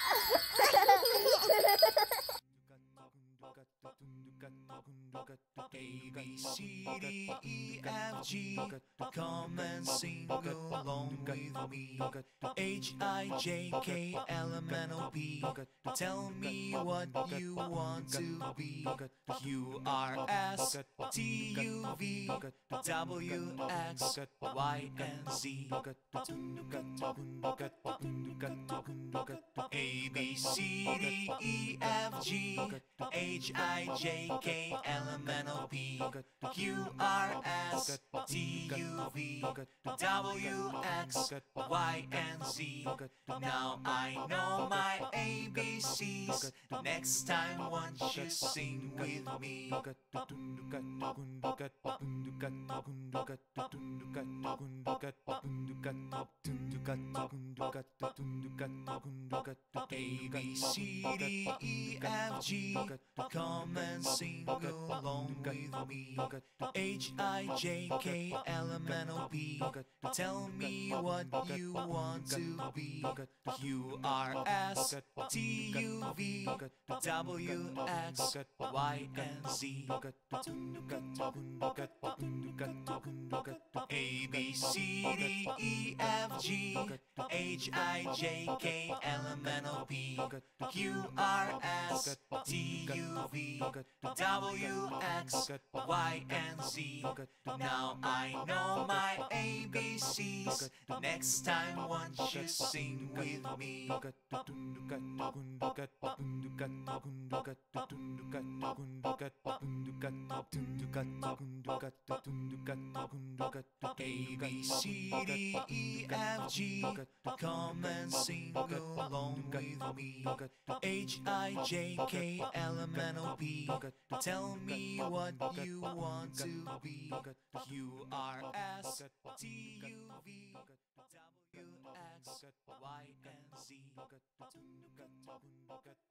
A, B, C, D, E, F, G. Come and sing along with me. H, I, J, K, L, M, N, O, P. Tell me what you want to be. Q, R, S, T, U, V, W, X, Y, and Z. A, B, C, D, E, F, G, H, I, J, K, L, M, N, O, P, Q, R, S, T, U, V, W, X, Y, and Z. Now I know my ABCs. Next time won't you sing with me? A, B, C, D, E, F, G. Come and sing along with me. H, I, J, K, L, M, N, O, P. Tell me what you want to be. Q, R, S, T, U, V, W, X, Y, and Z. A, B, C, D, E, F, G, H, I, J, K, L, M, N, O, P, Q, R, S, T, U, V, W, X, Y, and Z. Now I know my ABCs. Next time won't you sing with me? A, B, C, D, E, F, G. Come and sing along with me. H, I, J, K, L, M, N, O, P. Tell me what you want to be. Q, R, S, T, U, V, W, X, Y, and Z.